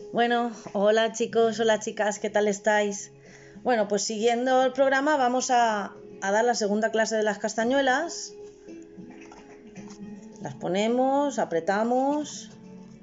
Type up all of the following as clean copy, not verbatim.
Bueno, hola chicos, hola chicas, ¿qué tal estáis? Bueno, pues siguiendo el programa vamos a dar la segunda clase de las castañuelas. Las ponemos, apretamos.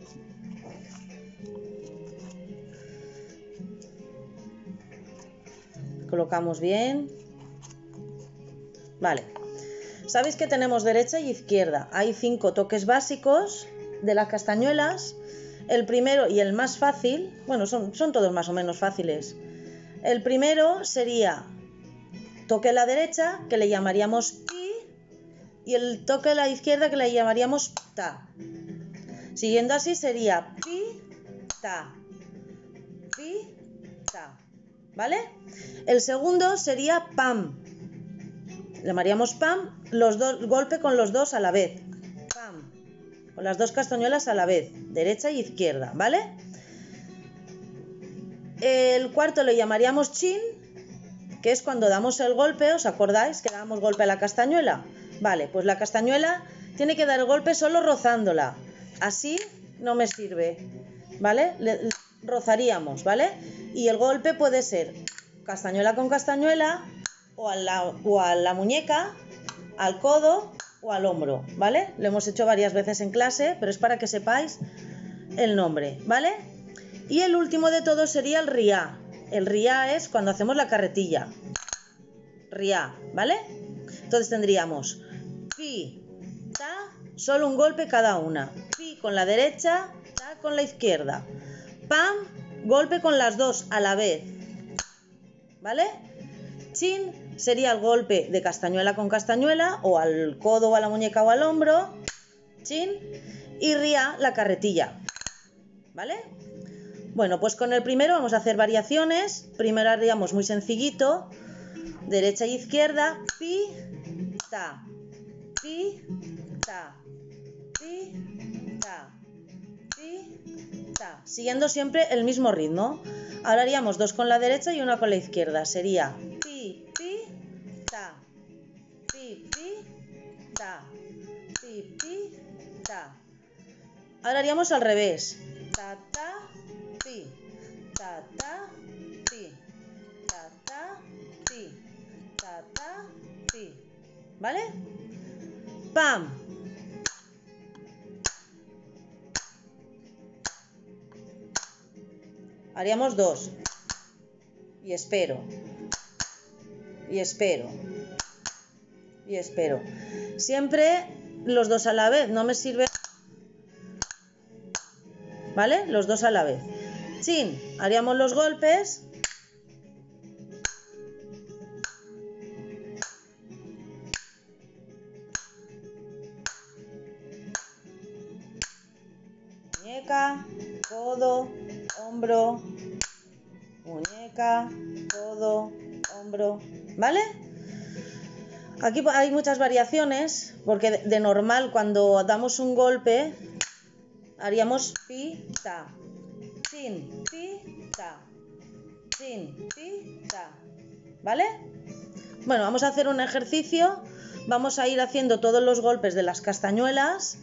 Colocamos bien. Vale. Sabéis que tenemos derecha y izquierda. Hay 5 toques básicos de las castañuelas. El primero y el más fácil, bueno, son todos más o menos fáciles. El primero sería toque a la derecha, que le llamaríamos pi, y el toque a la izquierda, que le llamaríamos ta. Siguiendo así sería pi, ta, ¿vale? El segundo sería pam. Llamaríamos pam, los dos, golpe con los dos a la vez. Pam, con las dos castañuelas a la vez, derecha y izquierda, ¿vale? El cuarto le llamaríamos chin, que es cuando damos el golpe. ¿Os acordáis que damos golpe a la castañuela? Vale, pues la castañuela tiene que dar el golpe solo rozándola. Así no me sirve, ¿vale? Rozaríamos, ¿vale? Y el golpe puede ser castañuela con castañuela, o a la muñeca, al codo o al hombro, ¿vale? Lo hemos hecho varias veces en clase, pero es para que sepáis el nombre, ¿vale? Y el último de todos sería el riá. El riá es cuando hacemos la carretilla. Riá, ¿vale? Entonces tendríamos pi, ta, solo un golpe cada una. Pi con la derecha, ta con la izquierda. Pam, golpe con las dos a la vez, ¿vale? Chin sería el golpe de castañuela con castañuela, o al codo o a la muñeca o al hombro. Chin. Y riá, la carretilla, ¿vale? Bueno, pues con el primero vamos a hacer variaciones. Primero haríamos muy sencillito, derecha y izquierda, pi, ta, pi, ta, pi, ta, pi, ta, siguiendo siempre el mismo ritmo. Ahora haríamos dos con la derecha y una con la izquierda. Sería pi, pi, ta, pi, pi, ta, pi, pi, ta. Ahora haríamos al revés. Ta, ta, pi, ta, ta, pi, ta, ta, pi, ta, ta, pi. ¿Vale? ¡Pam! Haríamos dos. Y espero. Y espero. Y espero. Siempre los dos a la vez. No me sirve. ¿Vale? Los dos a la vez. Chin. Haríamos los golpes. Muñeca, codo, hombro, muñeca, codo, hombro, ¿vale? Aquí hay muchas variaciones, porque de normal cuando damos un golpe haríamos pi, ta, chin, pi, ta, chin, pi, ta, ¿vale? Bueno, vamos a hacer un ejercicio. Vamos a ir haciendo todos los golpes de las castañuelas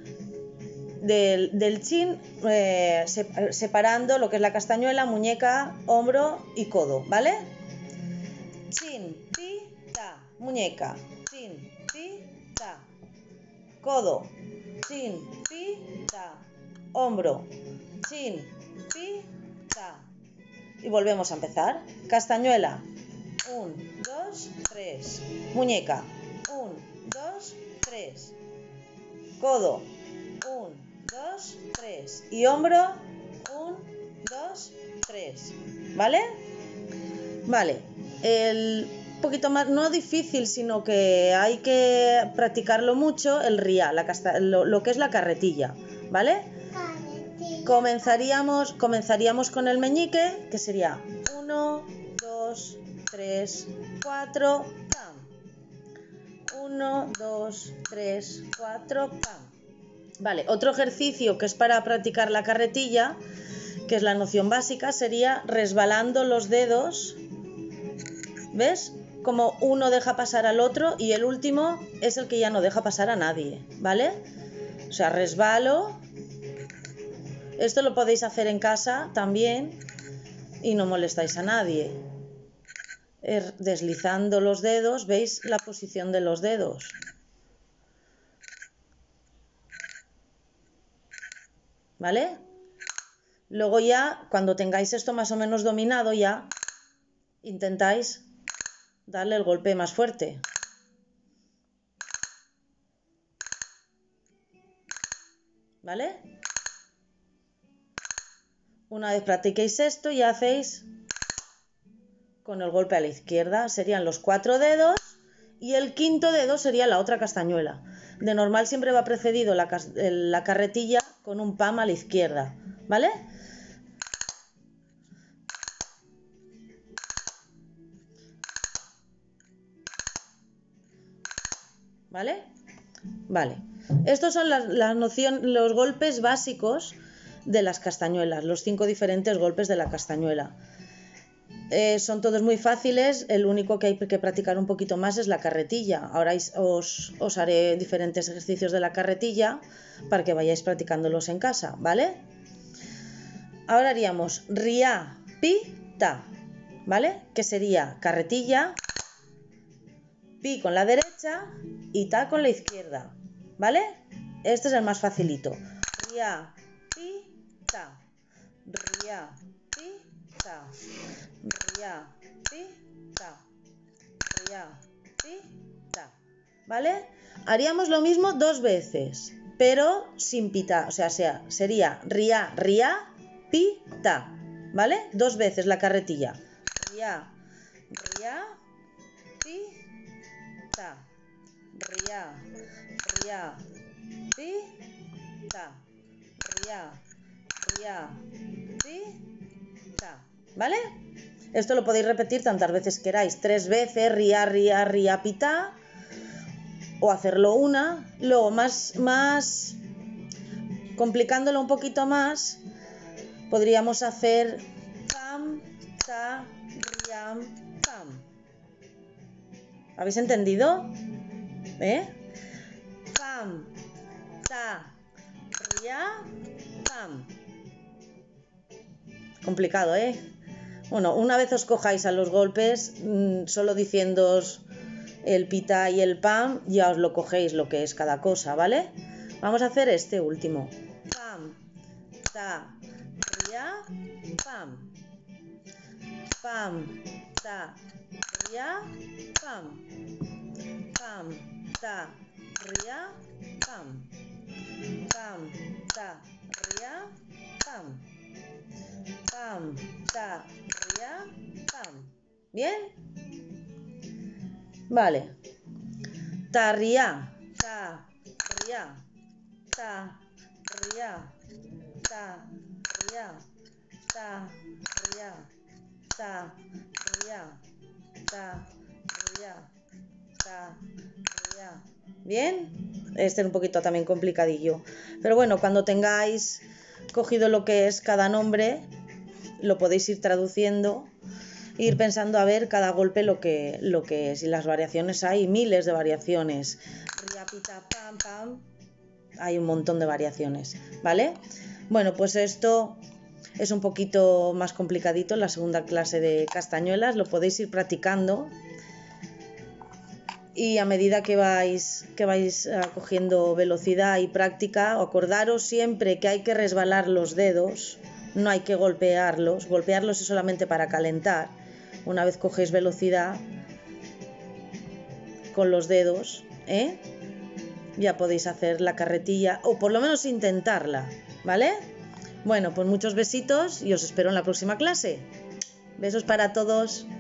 del chin, separando lo que es la castañuela, muñeca, hombro y codo, ¿vale? Chin, pi, ta, muñeca, chin, pi, ta, codo, chin, pi, ta, hombro, chin, pi, ta. Y volvemos a empezar. Castañuela, 1, 2, 3. Muñeca, 1, 2, 3. Codo, 1, 2, 3. Y hombro, 1, 2, 3. ¿Vale? Vale. El poquito más, no difícil, sino que hay que practicarlo mucho, el riá, lo que es la carretilla, ¿vale? Comenzaríamos con el meñique, que sería 1, 2, 3, 4, pam. 1, 2, 3, 4, pam. Vale, otro ejercicio que es para practicar la carretilla, que es la noción básica, sería resbalando los dedos. ¿Ves? Como uno deja pasar al otro y el último es el que ya no deja pasar a nadie, ¿vale? O sea, resbalo Esto lo podéis hacer en casa también y no molestáis a nadie. Deslizando los dedos, veis la posición de los dedos. ¿Vale? Luego ya, cuando tengáis esto más o menos dominado, ya intentáis darle el golpe más fuerte. ¿Vale? Una vez practiquéis esto, ya hacéis con el golpe a la izquierda. Serían los 4 dedos y el quinto dedo sería la otra castañuela. De normal siempre va precedido la carretilla con un pam a la izquierda. ¿Vale? ¿Vale? Vale. Estos son los golpes básicos de las castañuelas, los 5 diferentes golpes de la castañuela. Son todos muy fáciles, el único que hay que practicar un poquito más es la carretilla. Ahora os haré diferentes ejercicios de la carretilla para que vayáis practicándolos en casa, ¿vale? Ahora haríamos ria, pi, ta, ¿vale? Que sería carretilla, pi con la derecha y ta con la izquierda, ¿vale? Este es el más facilito. Ria, pi, ta. Ria, pi, ta. Ria, pi, ta. Ria, pi, ta. ¿Vale? Haríamos lo mismo 2 veces, pero sin pita, o sea, sería ria, ria, pi, ta. ¿Vale? 2 veces la carretilla. Ria, ria, pi, ta. Ria, ria, pi, ta. Ria, ria, pi, ta. ¿Vale? Esto lo podéis repetir tantas veces queráis. 3 veces, ria, ria, ria, pi, ta. O hacerlo una. Luego, más complicándolo un poquito más, podríamos hacer pam, ta, riam, pam. ¿Habéis entendido? Pam, ta, ria, pam. Complicado, ¿eh? Bueno, una vez os cojáis a los golpes, solo diciéndoos el pita y el pam, ya os lo cogéis lo que es cada cosa, ¿vale? Vamos a hacer este último. Pam, ta, ria, pam. Pam, ta, ria, pam. Pam, ta, ria, pam. Pam, ta, ria, pam. Pam, ta, ria, pam. ¿Bien? Vale. Ta, ria, ta, ria, ta, ria, ta, ria, ta, ria, ta, ria, ta, ria, ta, ria. ¿Bien? Este es un poquito también complicadillo. Pero bueno, cuando tengáis cogido lo que es cada nombre, lo podéis ir traduciendo, ir pensando a ver cada golpe lo que es. Y las variaciones hay miles de variaciones. Ria, pita, pam, pam. Hay un montón de variaciones, ¿vale? Bueno, pues esto es un poquito más complicadito en la segunda clase de castañuelas. Lo podéis ir practicando. Y a medida que vais cogiendo velocidad y práctica, acordaros siempre que hay que resbalar los dedos, no hay que golpearlos. Golpearlos es solamente para calentar. Una vez cogéis velocidad con los dedos, ya podéis hacer la carretilla, o por lo menos intentarla, ¿vale? Bueno, pues muchos besitos y os espero en la próxima clase. Besos para todos.